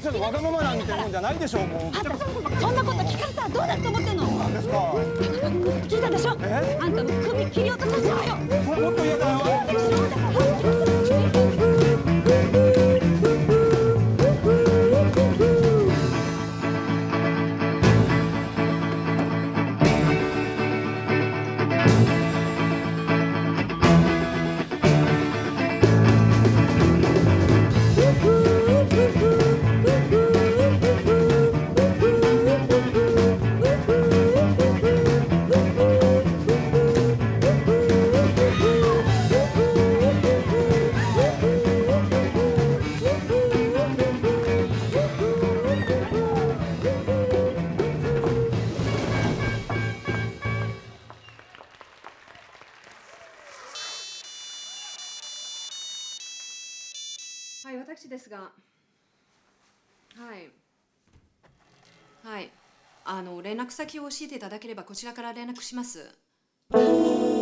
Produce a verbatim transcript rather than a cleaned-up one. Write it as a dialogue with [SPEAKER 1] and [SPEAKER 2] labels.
[SPEAKER 1] ちょっとわがままなんてもんじゃないでしょう。もう
[SPEAKER 2] あんたそんなこと聞かれたらどうなると思ってんの。
[SPEAKER 1] なんですか。
[SPEAKER 2] 聞いたでしょ。
[SPEAKER 1] え
[SPEAKER 2] あんたの首切り落とさせろよ。
[SPEAKER 1] それもっと嫌だよ。
[SPEAKER 2] 嫌でしょ。だから
[SPEAKER 3] はい、私ですが、はい、はい、あの連絡先を教えていただければこちらから連絡します。